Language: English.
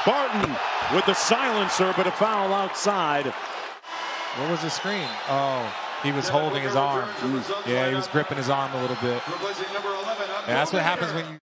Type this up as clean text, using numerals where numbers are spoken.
Barton with the silencer, but a foul outside. What was the screen? Oh, he was holding his arm. Yeah, he was gripping his arm a little bit. Yeah, that's what happens when you